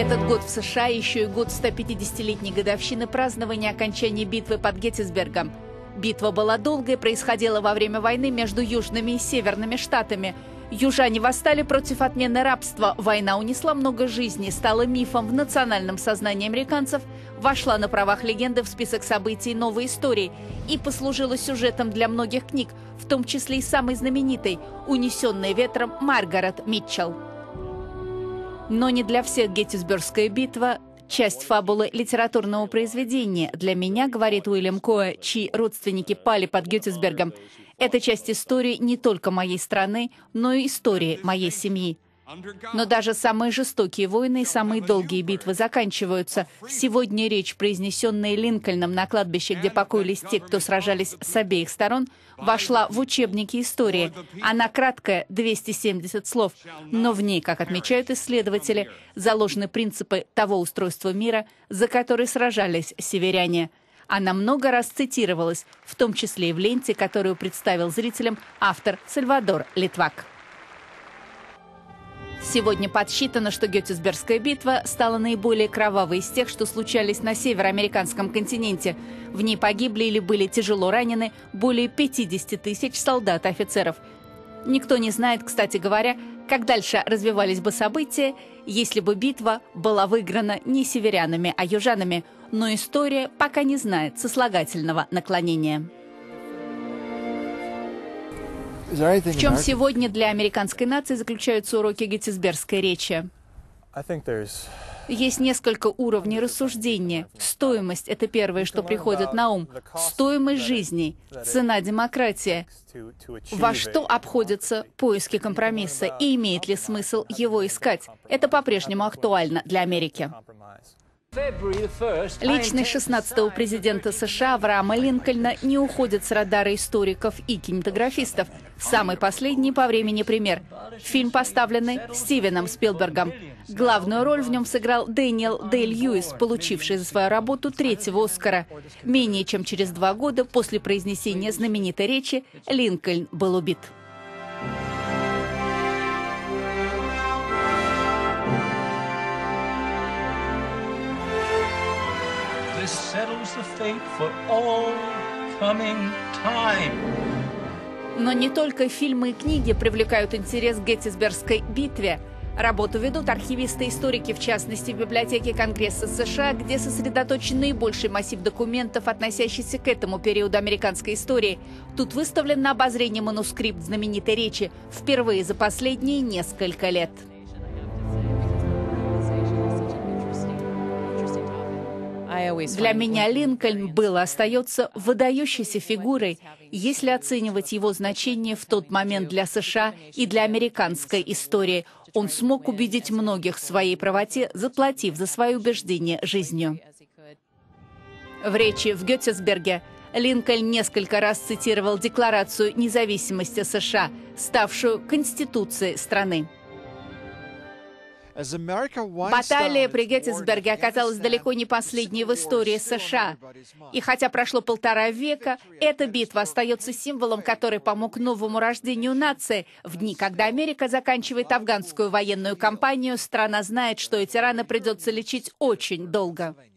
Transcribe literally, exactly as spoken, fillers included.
Этот год в США еще и год ста пятидесятилетней годовщины празднования окончания битвы под Геттисбергом. Битва была долгой, происходила во время войны между южными и северными штатами. Южане восстали против отмены рабства. Война унесла много жизней, стала мифом в национальном сознании американцев, вошла на правах легенды в список событий новой истории и послужила сюжетом для многих книг, в том числе и самой знаменитой «Унесенная ветром» Маргарет Митчелл. Но не для всех Геттисбергская битва – часть фабулы литературного произведения. Для меня, говорит Уильям Коэ, чьи родственники пали под Геттисбергом, это часть истории не только моей страны, но и истории моей семьи. Но даже самые жестокие войны и самые долгие битвы заканчиваются. Сегодня речь, произнесенная Линкольном на кладбище, где покоились те, кто сражались с обеих сторон, вошла в учебники истории. Она краткая, двести семьдесят слов, но в ней, как отмечают исследователи, заложены принципы того устройства мира, за который сражались северяне. Она много раз цитировалась, в том числе и в ленте, которую представил зрителям автор Сальвадор Литвак. Сегодня подсчитано, что Геттисбергская битва стала наиболее кровавой из тех, что случались на североамериканском континенте. В ней погибли или были тяжело ранены более пятидесяти тысяч солдат и офицеров. Никто не знает, кстати говоря, как дальше развивались бы события, если бы битва была выиграна не северянами, а южанами. Но история пока не знает сослагательного наклонения. В чем сегодня для американской нации заключаются уроки геттисбергской речи? Есть несколько уровней рассуждения. Стоимость – это первое, что приходит на ум. Стоимость жизней, цена демократии. Во что обходятся поиски компромисса и имеет ли смысл его искать? Это по-прежнему актуально для Америки. Личность шестнадцатого президента США Авраама Линкольна не уходит с радара историков и кинематографистов. Самый последний по времени пример – фильм, поставленный Стивеном Спилбергом. Главную роль в нем сыграл Дэниел Дэй-Льюис, получивший за свою работу третьего Оскара. Менее чем через два года после произнесения знаменитой речи Линкольн был убит. Но не только фильмы и книги привлекают интерес к Геттисбергской битве. Работу ведут архивисты-историки, в частности, в библиотеке Конгресса США, где сосредоточен наибольший массив документов, относящихся к этому периоду американской истории. Тут выставлен на обозрение манускрипт знаменитой речи впервые за последние несколько лет. Для меня Линкольн был и остается выдающейся фигурой, если оценивать его значение в тот момент для США и для американской истории. Он смог убедить многих в своей правоте, заплатив за свои убеждения жизнью. В речи в Геттисберге Линкольн несколько раз цитировал Декларацию независимости США, ставшую Конституцией страны. Баталия при Геттисберге оказалась далеко не последней в истории США. И хотя прошло полтора века, эта битва остается символом, который помог новому рождению нации. В дни, когда Америка заканчивает афганскую военную кампанию, страна знает, что эти раны придется лечить очень долго.